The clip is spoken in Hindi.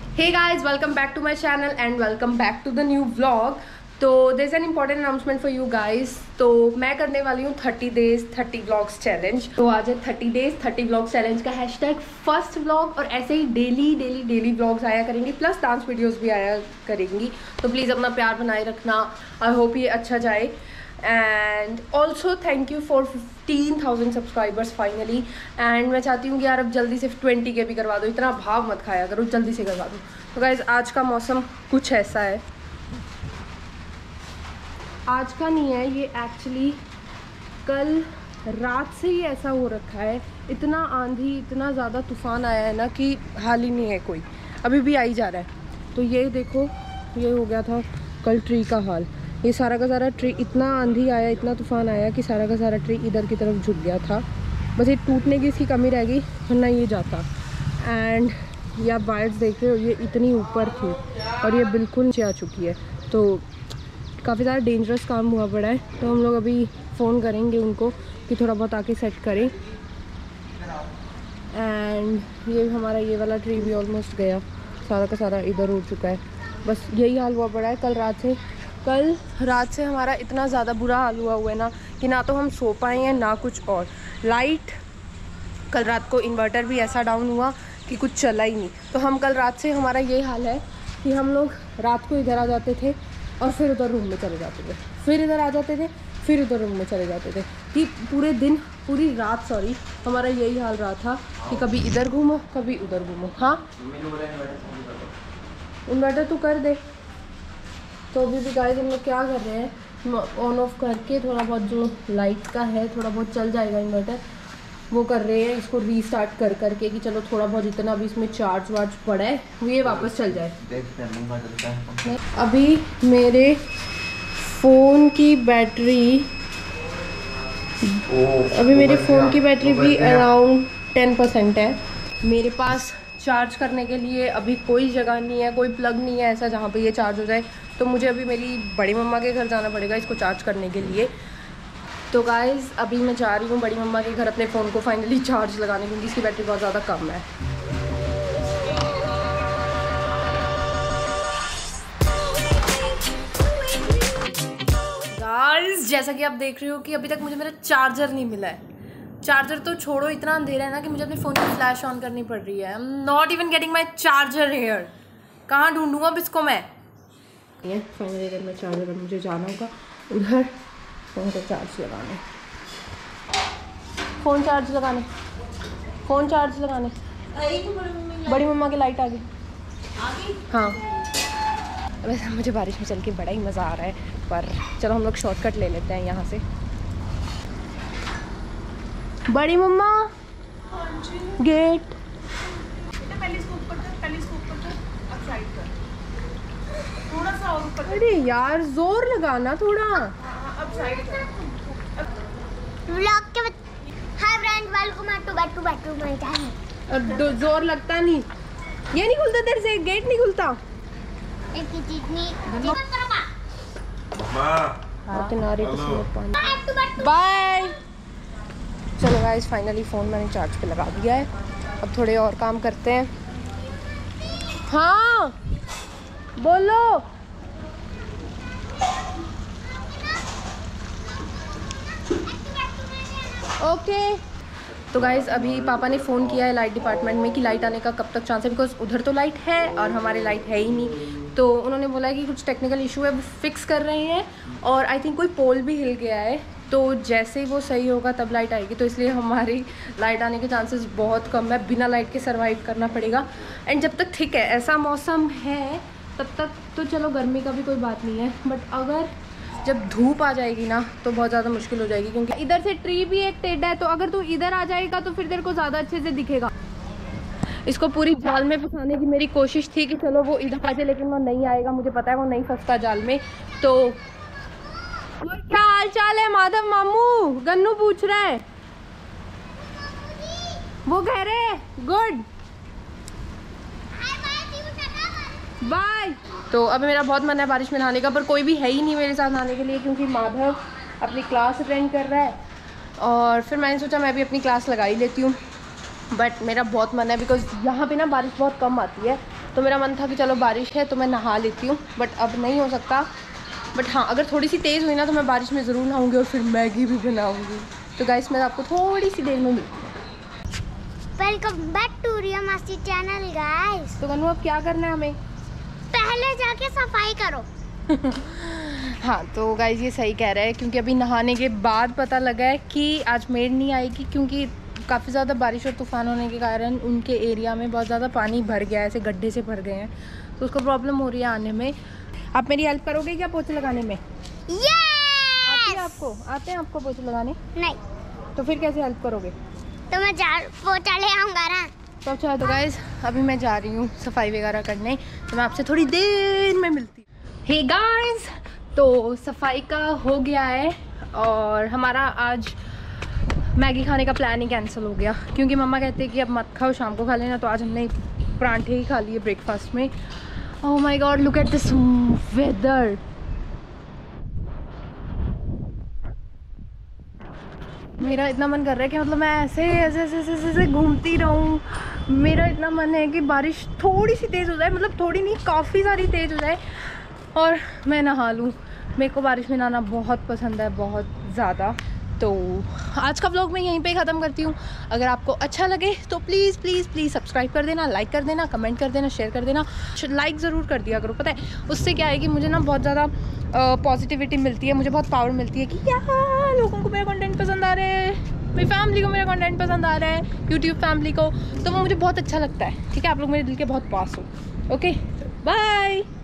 Hey guys, welcome back to my channel and welcome back to the new vlog. तो there's an important announcement for you guys. तो मैं करने वाली हूँ 30 days 30 vlogs challenge. तो आज है 30 days 30 vlogs challenge का हैशटैग फर्स्ट vlog और ऐसे ही डेली vlogs आया करेंगे प्लस डांस वीडियोस भी आया करेंगी. तो प्लीज़ अपना प्यार बनाए रखना. आई होप ये अच्छा जाए. And also thank you for 15,000 subscribers finally. And मैं चाहती हूँ कि यार अब जल्दी से 20 के भी करवा दो. इतना भाव मत खाया करो, जल्दी से करवा दो. तो गाइज आज का मौसम कुछ ऐसा है. आज का नहीं है ये, एक्चुअली कल रात से ही ऐसा हो रखा है. इतना आंधी इतना ज़्यादा तूफ़ान आया है ना कि हाल ही नहीं है कोई. अभी भी आई जा रहा है. तो ये देखो, ये हो गया था कल ट्री का हाल. ये सारा का सारा ट्री, इतना आंधी आया इतना तूफ़ान आया कि सारा का सारा ट्री इधर की तरफ झुक गया था. बस ये टूटने की इसकी कमी रह गई, वरना ये जाता. एंड ये आप वायर्स देख रहे हो, ये इतनी ऊपर थी और ये बिल्कुल नीचे आ चुकी है. तो काफ़ी ज़्यादा डेंजरस काम हुआ पड़ा है. तो हम लोग अभी फ़ोन करेंगे उनको कि थोड़ा बहुत आके सेट करें. एंड ये हमारा ये वाला ट्री भी ऑलमोस्ट गया, सारा का सारा इधर हो चुका है. बस यही हाल हुआ पड़ा है कल रात से हमारा इतना ज़्यादा बुरा हाल हुआ है ना कि ना तो हम सो पाए हैं ना कुछ और. लाइट कल रात को इन्वर्टर भी ऐसा डाउन हुआ कि कुछ चला ही नहीं. तो हम कल रात से हमारा ये हाल है कि हम लोग रात को इधर आ जाते थे और फिर उधर रूम में चले जाते थे, फिर इधर आ जाते थे, फिर उधर रूम में चले जाते थे. कि पूरी रात हमारा यही हाल रहा था कि कभी इधर घूमो कभी उधर घूमो. हाँ इन्वर्टर तू कर दे. तो अभी भी गाइस हम लोग क्या कर रहे हैं, ऑन ऑफ करके थोड़ा बहुत जो लाइट का है थोड़ा बहुत चल जाएगा इन्वर्टर, वो कर रहे हैं. इसको रीस्टार्ट कर करके कि चलो थोड़ा बहुत जितना भी इसमें चार्ज वार्ज पड़ा है वो ये वापस चल जाए. अभी मेरे फ़ोन की बैटरी भी अराउंड 10% है. मेरे पास चार्ज करने के लिए अभी कोई जगह नहीं है, कोई प्लग नहीं है ऐसा जहाँ पे ये चार्ज हो जाए. तो मुझे अभी मेरी बड़ी मम्मा के घर जाना पड़ेगा इसको चार्ज करने के लिए. तो गाइज़ अभी मैं जा रही हूँ बड़ी मम्मा के घर अपने फ़ोन को फाइनली चार्ज लगाने, क्योंकि इसकी बैटरी बहुत ज़्यादा कम है. गाइज़ जैसा कि आप देख रहे हो कि अभी तक मुझे मेरा चार्जर नहीं मिला है. चार्जर तो छोड़ो, इतना अंधेरा है ना कि मुझे अपने फ़ोन की फ्लैश ऑन करनी पड़ रही है. I am not even getting my charger here. कहाँ ढूंढूंगा अब इसको मैं. फाइनली अगर मैं चार्जर, मुझे जाना होगा उधर फ़ोन को चार्ज लगाने, फ़ोन चार्ज लगाने. बड़ी मम्मा की लाइट आ गई. हाँ वैसे मुझे बारिश में चल के बड़ा ही मज़ा आ रहा है, पर चलो हम लोग शॉर्टकट ले लेते हैं यहाँ से. बड़ी मम्मा गेट थोड़ा सा और ऊपर. अरे यार जोर लगाना थोड़ा. अब साइड व्लॉग के hi friends welcome to back to my channel. जोर लगता नहीं, ये नहीं खुलता तेरे से, गेट नहीं खुलता. एक चीज नहीं बाय. चलो गाइस फाइनली फ़ोन मैंने चार्ज पे लगा दिया है. अब थोड़े और काम करते हैं. हाँ बोलो. ओके. तो गाइज़ अभी पापा ने फ़ोन किया है लाइट डिपार्टमेंट में कि लाइट आने का कब तक चांस है, बिकॉज उधर तो लाइट है और हमारे लाइट है ही नहीं. तो उन्होंने बोला है कि कुछ टेक्निकल इशू है, वो फिक्स कर रहे हैं. और आई थिंक कोई पोल भी हिल गया है, तो जैसे ही वो सही होगा तब लाइट आएगी. तो इसलिए हमारी लाइट आने के चांसेस बहुत कम है. बिना लाइट के सर्वाइव करना पड़ेगा. एंड जब तक ठीक है ऐसा मौसम है तब तक तो चलो गर्मी का भी कोई बात नहीं है. बट अगर जब धूप आ जाएगी ना तो बहुत ज़्यादा मुश्किल हो जाएगी, क्योंकि इधर से ट्री भी एक टेढ़ा है. तो अगर तू इधर आ जाएगा तो फिर तेरे को ज़्यादा अच्छे से दिखेगा. इसको पूरी जाल में फंसाने की मेरी कोशिश थी कि चलो वो इधर आ जाए, लेकिन वो नहीं आएगा. मुझे पता है वो नहीं फंसता जाल में. तो क्या हाल चाल है माधव मामू? गन्नू पूछ रहा है. वो कह रहे गुड बाय. तो अभी मेरा बहुत मन है बारिश में नहाने का, पर कोई भी है ही नहीं मेरे साथ नहाने के लिए, क्योंकि माधव अपनी क्लास अटेंड कर रहा है. और फिर मैंने सोचा मैं भी अपनी क्लास लगा ही लेती हूँ. बट मेरा बहुत मन है बिकॉज यहाँ पे ना बारिश बहुत कम आती है. तो मेरा मन था कि चलो बारिश है तो मैं नहा लेती हूँ, बट अब नहीं हो सकता। बट हाँ, अगर थोड़ी सी तेज़ हुई ना तो मैं बारिश में ज़रूर नहाऊंगी और फिर मैगी भी बनाऊंगी। तो गाइस मैं आपको थोड़ी सी देर में मिलती हूँ। वेलकम बैक टू रिया मासी चैनल गाइस। तो कन्नू अब क्या करना है हमें? पहले जाके सफाई करो। हाँ तो गाइस ये सही कह रहा है, क्योंकि अभी नहाने के बाद पता लगा है कि आज मेड नहीं आएगी, क्योंकि काफ़ी ज़्यादा बारिश और तूफान होने के कारण उनके एरिया में बहुत ज़्यादा पानी भर गया है, ऐसे गड्ढे से भर गए हैं, तो उसको प्रॉब्लम हो रही है आने में। आप मेरी हेल्प करोगे क्या पोछे लगाने में? यस! आते हैं आपको पोछे लगाने? नहीं। तो फिर कैसे हेल्प करोगे? तो मैं पोछा ले आऊँगा ना। तो अच्छा तो गाइस अभी मैं जा रही हूँ सफाई वगैरह करने, तो मैं आपसे थोड़ी देर में मिलती हूँ। हे गाइस, तो सफाई का हो गया है और हमारा आज मैगी खाने का प्लान ही कैंसिल हो गया, क्योंकि मम्मा कहते हैं कि अब मत खाओ, शाम को खा लेना। तो आज हमने परांठे ही खा लिए ब्रेकफास्ट में। Oh my god, look at this weather. मेरा इतना मन कर रहा है कि मतलब मैं ऐसे ऐसे ऐसे ऐसे ऐसे घूमती रहूँ। मेरा इतना मन है कि बारिश थोड़ी सी तेज़ हो जाए, मतलब थोड़ी नहीं काफ़ी सारी तेज़ हो जाए और मैं नहा लूँ। मेरे को बारिश में नहाना बहुत पसंद है, बहुत ज़्यादा। तो आज का व्लॉग मैं यहीं पे ख़त्म करती हूँ। अगर आपको अच्छा लगे तो प्लीज़ प्लीज़ प्लीज़ सब्सक्राइब कर देना, लाइक कर देना, कमेंट कर देना, शेयर कर देना। लाइक ज़रूर कर दिया करो, पता है उससे क्या है कि मुझे ना बहुत ज़्यादा पॉजिटिविटी मिलती है, मुझे बहुत पावर मिलती है कि यार लोगों को मेरा कंटेंट पसंद आ रहा है, मेरी फैमिली को मेरा कंटेंट पसंद आ रहा है, यूट्यूब फैमिली को, तो वो मुझे बहुत अच्छा लगता है। ठीक है, आप लोग मेरे दिल के बहुत पास हो। Okay, bye.